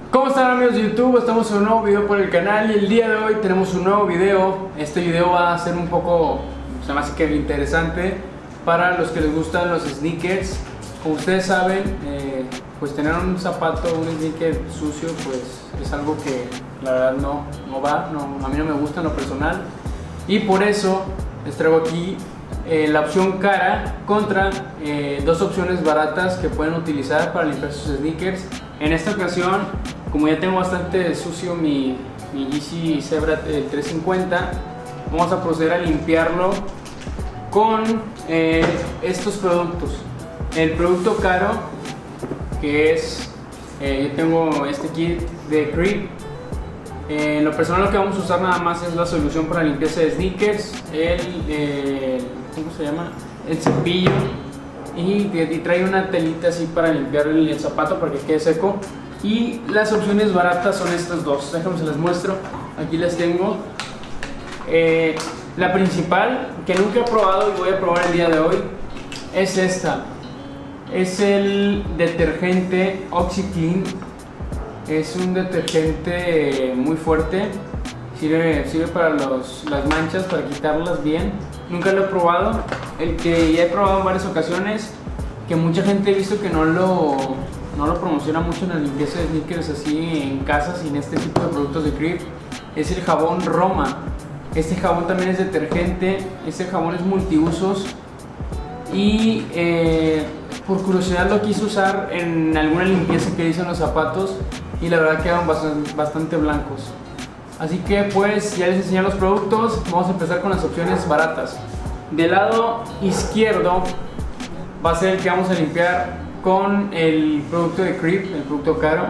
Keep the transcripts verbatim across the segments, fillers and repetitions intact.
¿Cómo están, amigos de YouTube? Estamos en un nuevo video por el canal y el día de hoy tenemos un nuevo video. Este video va a ser un poco, se me hace que interesante para los que les gustan los sneakers. Como ustedes saben, eh, pues tener un zapato, un sneaker sucio, pues es algo que la verdad no, no va, no, a mí no me gusta en lo personal. Y por eso les traigo aquí eh, la opción cara contra eh, dos opciones baratas que pueden utilizar para limpiar sus sneakers. En esta ocasión, como ya tengo bastante sucio mi, mi Yeezy Zebra trescientos cincuenta, vamos a proceder a limpiarlo con eh, estos productos. El producto caro, que es, eh, yo tengo este kit de Creep. Eh, en lo personal lo que vamos a usar nada más es la solución para limpieza de sneakers, el, eh, ¿cómo se llama? El cepillo, y, y trae una telita así para limpiar el, el zapato para que quede seco. Y las opciones baratas son estas dos, déjame se las muestro, aquí las tengo. Eh, la principal, que nunca he probado y voy a probar el día de hoy, es esta. Es el detergente OxiClean. Es un detergente muy fuerte, sirve, sirve para los, las manchas, para quitarlas bien. Nunca lo he probado, el que ya he probado en varias ocasiones, que mucha gente he visto que no lo, no lo promociona mucho en la limpieza de sneakers así en casa sin este tipo de productos de Creep, es el jabón Roma. Este jabón también es detergente, este jabón es multiusos y eh, por curiosidad lo quise usar en alguna limpieza que hice en los zapatos y la verdad quedan bastante, bastante blancos. Así que pues ya les enseñé los productos, vamos a empezar con las opciones baratas. Del lado izquierdo va a ser el que vamos a limpiar con el producto de Creep, el producto caro,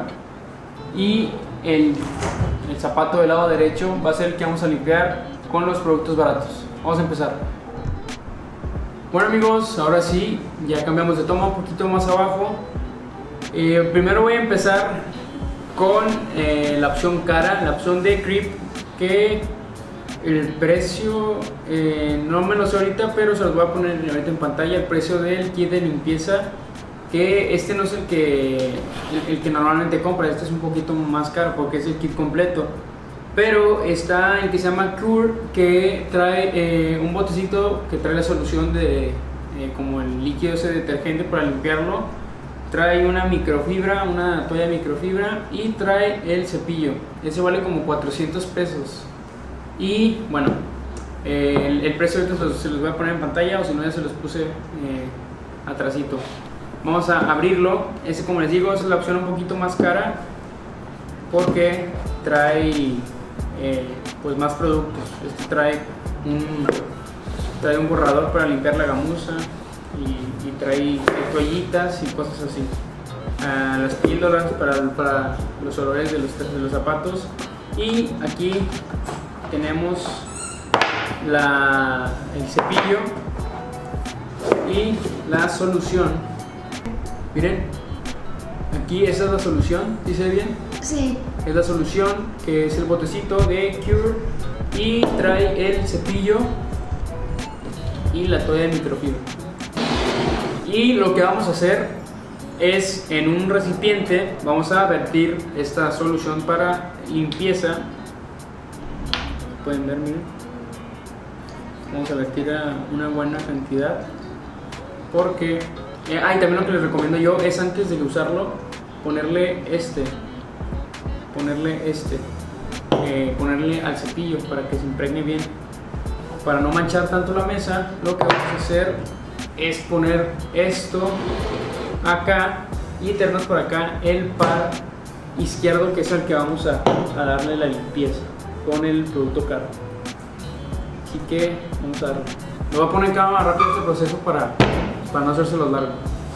y el, el zapato del lado derecho va a ser el que vamos a limpiar con los productos baratos. Vamos a empezar. Bueno, amigos, ahora sí, ya cambiamos de toma un poquito más abajo. Eh, primero voy a empezar con eh, la opción cara, la opción de Creep, que el precio eh, no me lo sé ahorita, pero se los voy a poner ahorita en pantalla. El precio del kit de limpieza, que este no es el que, el, el que normalmente compra, este es un poquito más caro porque es el kit completo. Pero está el que se llama Cure, que trae eh, un botecito que trae la solución de eh, como el líquido ese detergente para limpiarlo. Trae una microfibra, una toalla de microfibra, y trae el cepillo. Ese vale como cuatrocientos pesos. Y bueno, eh, el, el precio ahorita se los voy a poner en pantalla, o si no ya se los puse eh, atrasito. Vamos a abrirlo. Ese, como les digo, es la opción un poquito más cara porque trae eh, pues más productos. Este trae un, trae un borrador para limpiar la gamuza. Y, y trae toallitas y cosas así, uh, las píldoras para, para los olores de los, de los zapatos. Y aquí tenemos la, el cepillo y la solución. Miren, aquí esa es la solución, ¿sí se ve bien? Sí. Es la solución, que es el botecito de Cure, y trae el cepillo y la toalla de microfibra. Y lo que vamos a hacer es, en un recipiente vamos a vertir esta solución para limpieza. Pueden ver, miren. Vamos a vertir a una buena cantidad porque eh, ah, y también lo que les recomiendo yo es, antes de usarlo, ponerle este ponerle este eh, ponerle al cepillo para que se impregne bien, para no manchar tanto la mesa. Lo que vamos a hacer es poner esto acá y tenernos por acá el par izquierdo, que es el que vamos a, a darle la limpieza con el producto caro. Así que vamos a darle. Lo voy a poner en cámara rápido este proceso para, para no hacérselo largo.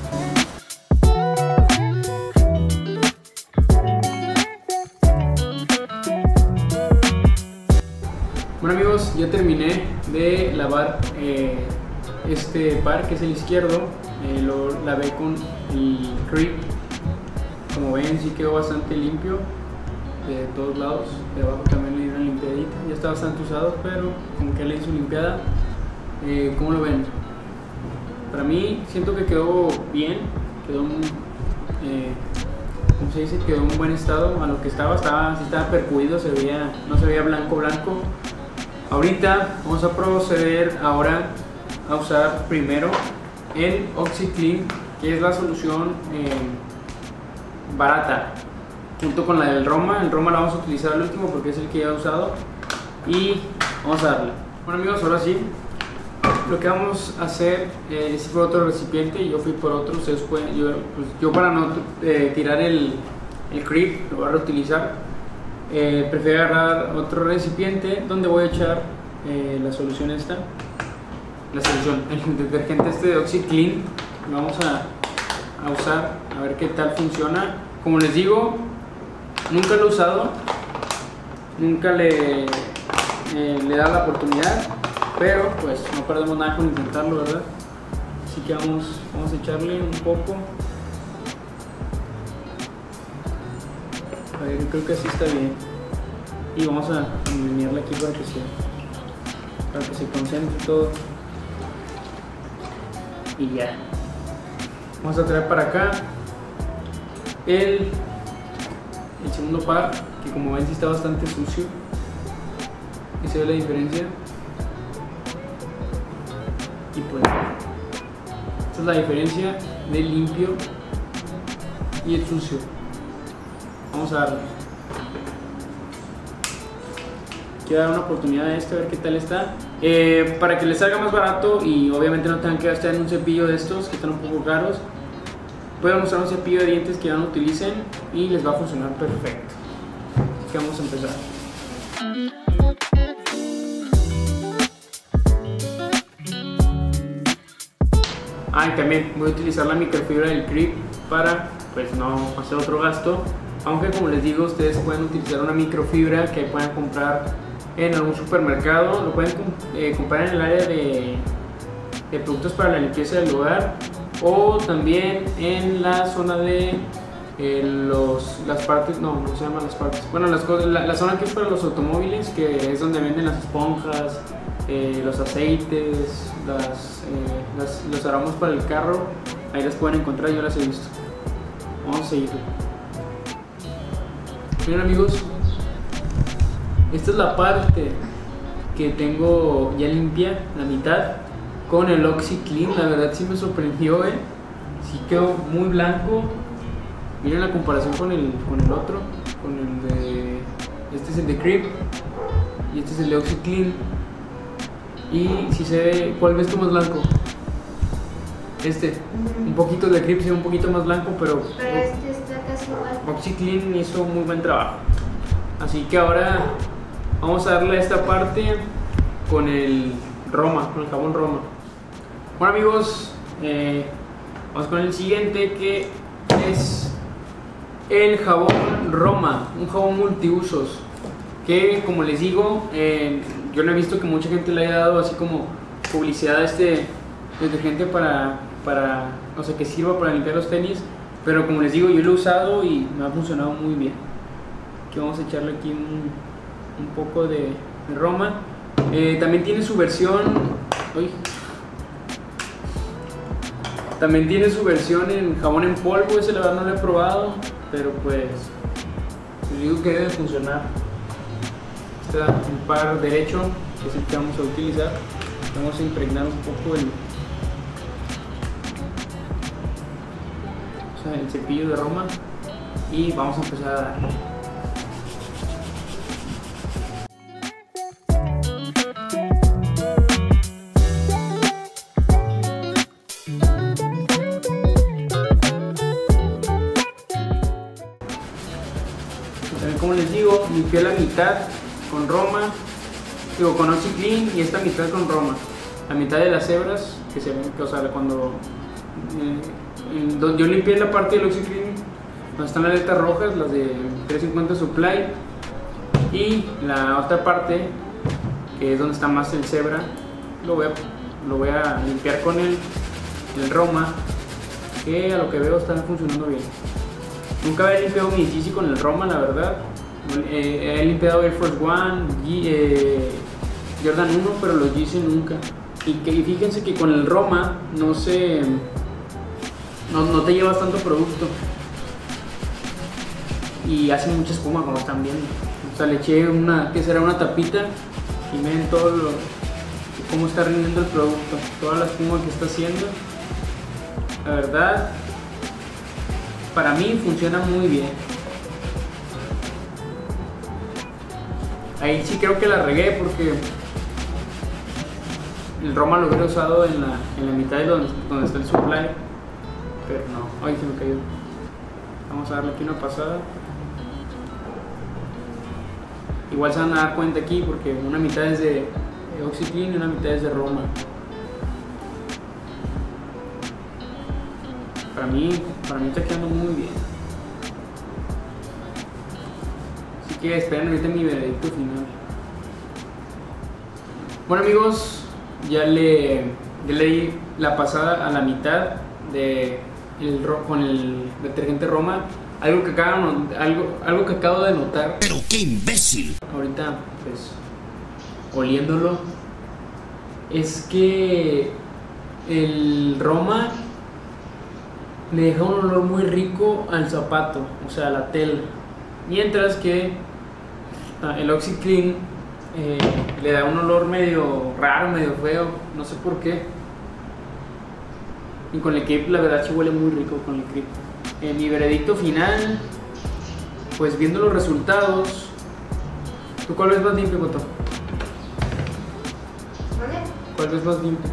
Bueno, amigos, ya terminé de lavar eh, este par, que es el izquierdo. Eh, lo lavé con el Creep. Como ven, sí quedó bastante limpio de todos lados. De abajo también le di una limpiadita. Ya está bastante usado, pero como que le hice limpiada. Eh, ¿Cómo lo ven? Para mí siento que quedó bien. Quedó muy, eh, como se dice, quedó en buen estado. A lo que estaba, estaba, sí estaba percudido, se veía, no se veía blanco blanco. Ahorita vamos a proceder ahora a usar primero el OxiClean, que es la solución eh, barata, junto con la del Roma. El Roma la vamos a utilizar al último porque es el que ya he usado, y vamos a darle. Bueno amigos, ahora sí, lo que vamos a hacer eh, es por otro recipiente. Yo fui por otro, ustedes pueden, yo, pues, yo para no eh, tirar el, el creep, lo voy a reutilizar. Eh, prefiero agarrar otro recipiente donde voy a echar eh, la solución esta, la solución, el detergente este de OxiClean. Lo vamos a, a usar, a ver qué tal funciona. Como les digo, nunca lo he usado, nunca le, eh, le he dado la oportunidad, pero pues no perdemos nada con intentarlo, ¿verdad? Así que vamos, vamos a echarle un poco. A ver, yo creo que así está bien. Y vamos a alinearla aquí para que se, para que se concentre todo. Y ya. Vamos a traer para acá el, el segundo par, que como ven sí está bastante sucio. Y se ve la diferencia. Y pues esta es la diferencia del limpio y el sucio. Vamos a darle. Quiero dar una oportunidad a este, a ver qué tal está. Eh, para que les salga más barato y obviamente no tengan que gastar en un cepillo de estos que están un poco caros, pueden usar un cepillo de dientes que ya no utilicen y les va a funcionar perfecto. Así que vamos a empezar. Ah, y también voy a utilizar la microfibra del creep para pues no hacer otro gasto. Aunque como les digo, ustedes pueden utilizar una microfibra que puedan comprar en algún supermercado. Lo pueden eh, comprar en el área de, de productos para la limpieza del hogar, o también en la zona de eh, los, las partes, no, no se llaman las partes, bueno, las cosas, la, la zona que es para los automóviles, que es donde venden las esponjas, eh, los aceites, las, eh, las, los aromas para el carro. Ahí las pueden encontrar, yo las he visto. Vamos a seguir. Miren amigos, esta es la parte que tengo ya limpia, la mitad, con el OxiClean. La verdad sí me sorprendió, eh. Sí quedó muy blanco. Miren la comparación con el, con el otro, con el de, este es el de Creep y este es el de OxiClean. Y si se ve, ¿cuál ves tú más blanco? Este, un poquito de Creep, sí, un poquito más blanco, pero, pero este está casi igual. OxiClean hizo muy buen trabajo. Así que ahora vamos a darle a esta parte con el Roma, con el jabón Roma. Bueno amigos, eh, vamos con el siguiente, que es el jabón Roma, un jabón multiusos, que como les digo, eh, yo no he visto que mucha gente le haya dado así como publicidad a este detergente para, para, no sé, que sirva para limpiar los tenis, pero como les digo, yo lo he usado y me ha funcionado muy bien. Aquí vamos a echarle aquí un, un poco de, de Roma. Eh, también tiene su versión, uy, también tiene su versión en jabón en polvo. Ese la verdad no lo he probado, pero pues les digo que debe funcionar. Este es el par derecho, que es el que vamos a utilizar. Vamos a impregnar un poco el, o sea, el cepillo de Roma y vamos a empezar a darle. Como les digo, limpié la mitad con Roma, digo con OxiClean, y esta mitad con Roma. La mitad de las hebras que se ven, que, o sea, cuando eh, donde yo limpié la parte del OxiClean, donde están las letras rojas, las de trescientos cincuenta Supply, y la otra parte que es donde está más el cebra, lo voy a, lo voy a limpiar con el, el Roma, que a lo que veo está funcionando bien. Nunca había limpiado mi Yeezy con el Roma, la verdad. Eh, he limpiado Air Force One, eh, Jordan uno, pero los Yeezy nunca. Y, que, y fíjense que con el Roma no se no, no te llevas tanto producto. y hace mucha espuma, como están viendo. O sea, le eché una, que será una tapita, y miren todo lo, cómo está rindiendo el producto, toda la espuma que está haciendo. La verdad, para mí funciona muy bien. Ahí sí creo que la regué porque el Roma lo hubiera usado en la, en la mitad de donde, donde está el supply, pero no. Ay, se me cayó. Vamos a darle aquí una pasada. Igual se van a dar cuenta aquí porque una mitad es de OxiClean y una mitad es de Roma. Para mí, para mí está quedando muy bien. Así que esperen ahorita mi veredicto final. Bueno amigos, ya le, ya le di la pasada a la mitad de el, con el detergente Roma. Algo que, acabo, algo, algo que acabo de notar. ¡Pero qué imbécil! Ahorita, pues, oliéndolo, es que el Roma le deja un olor muy rico al zapato, o sea, a la tela. Mientras que el OxiClean eh, le da un olor medio raro, medio feo, no sé por qué. Y con el Crip la verdad sí huele muy rico con el Crip. En mi veredicto final, pues viendo los resultados, ¿tú cuál ves más limpio, Coto? ¿Vale? ¿Cuál ves más limpio?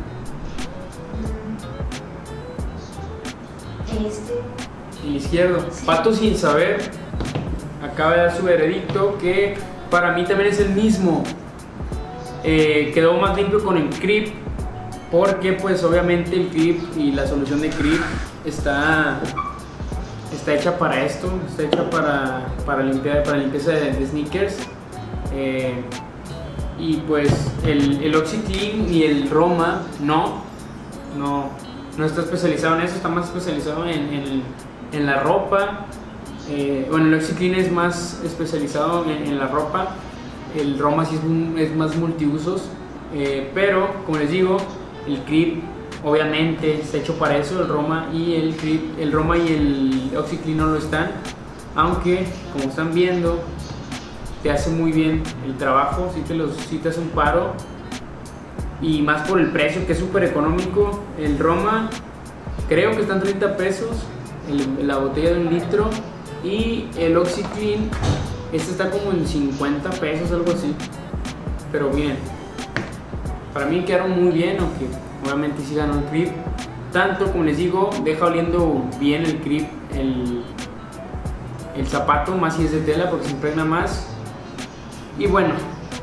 Este. El izquierdo. Sí. Pato sin saber acaba de dar su veredicto, que para mí también es el mismo. Eh, quedó más limpio con el Crip, porque pues obviamente el Crip y la solución de Crip está está hecha para esto, está hecha para, para, limpiar, para limpieza de, de sneakers. Eh, y pues el, el OxiClean y el Roma no, no, no está especializado en eso, está más especializado en, en, en la ropa. Eh, bueno, el OxiClean es más especializado en, en la ropa, el Roma sí es, un, es más multiusos, eh, pero como les digo, el Crip obviamente está hecho para eso, el Roma y el Crip, el Roma y el OxiClean no lo están, aunque como están viendo te hace muy bien el trabajo, si te, los, si te hace un paro, y más por el precio que es súper económico. El Roma creo que están treinta pesos el, la botella de un litro, y el OxiClean este está como en cincuenta pesos, algo así, pero bien, para mí quedaron muy bien, aunque obviamente sí ganó el Crip. Tanto como les digo, deja oliendo bien el Crip, el, el zapato, más si es de tela porque se impregna más. Y bueno,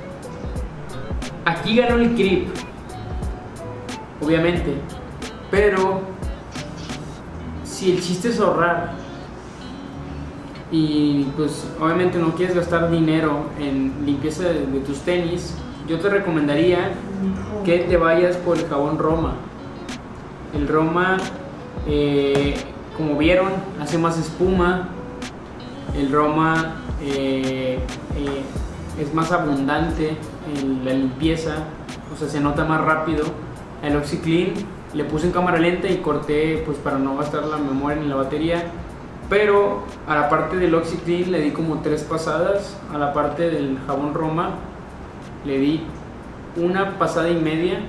aquí ganó el Crip, obviamente, pero si el chiste es ahorrar y pues obviamente no quieres gastar dinero en limpieza de, de tus tenis, yo te recomendaría que te vayas por el jabón Roma. El Roma, eh, como vieron, hace más espuma. El Roma eh, eh, es más abundante en la limpieza, o sea, se nota más rápido. El OxiClean le puse en cámara lenta y corté pues para no gastar la memoria ni la batería, pero a la parte del OxiClean le di como tres pasadas, a la parte del jabón Roma le di una pasada y media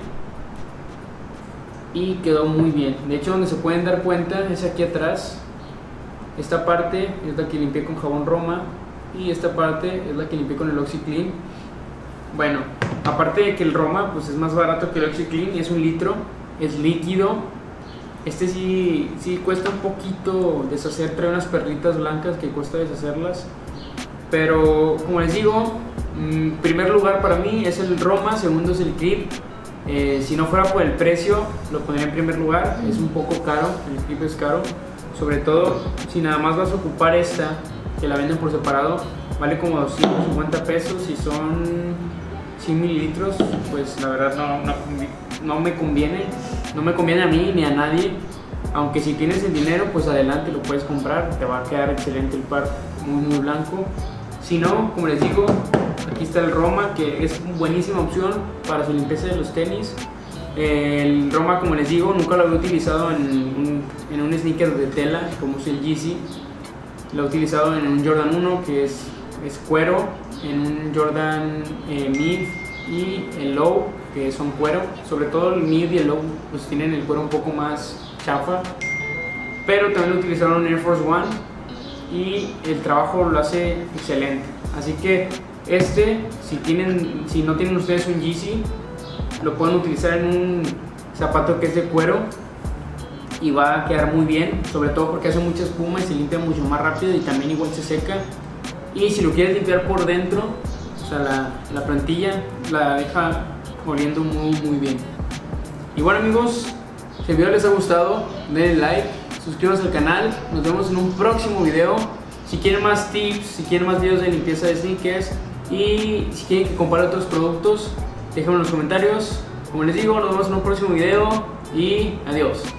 y quedó muy bien. De hecho, donde se pueden dar cuenta es aquí atrás. Esta parte es la que limpié con jabón Roma y esta parte es la que limpié con el OxiClean. Bueno, aparte de que el Roma pues es más barato que el OxiClean y es un litro, es líquido. Este sí, sí cuesta un poquito deshacer, trae unas perlitas blancas que cuesta deshacerlas, pero como les digo, en primer lugar para mí es el Roma, segundo es el Crip. Eh, si no fuera por el precio, lo pondría en primer lugar. Es un poco caro, el Crip es caro, sobre todo si nada más vas a ocupar esta, que la venden por separado, vale como doscientos cincuenta pesos y son cien mililitros. Pues la verdad no, no, no me conviene, no me conviene a mí ni a nadie. Aunque si tienes el dinero, pues adelante, lo puedes comprar, te va a quedar excelente el par, muy muy blanco. Si no, como les digo, aquí está el Roma, que es una buenísima opción para su limpieza de los tenis. El Roma, como les digo, nunca lo había utilizado en un, en un sneaker de tela como es el Yeezy, Lo he utilizado en un Jordan uno que es, es cuero, en un Jordan eh, Mid y el Low que son cuero. Sobre todo el Mid y el Low pues tienen el cuero un poco más chafa, pero también lo utilizaron en Air Force One y el trabajo lo hace excelente. Así que este, si, tienen, si no tienen ustedes un Yeezy, lo pueden utilizar en un zapato que es de cuero y va a quedar muy bien, sobre todo porque hace mucha espuma y se limpia mucho más rápido y también igual se seca. Y si lo quieres limpiar por dentro, o sea la, la plantilla la deja oliendo muy muy bien. Y bueno amigos, si el video les ha gustado, denle like, suscríbanse al canal, nos vemos en un próximo video. Si quieren más tips, si quieren más videos de limpieza de sneakers y si quieren que compare otros productos, déjenme en los comentarios. Como les digo, nos vemos en un próximo video y adiós.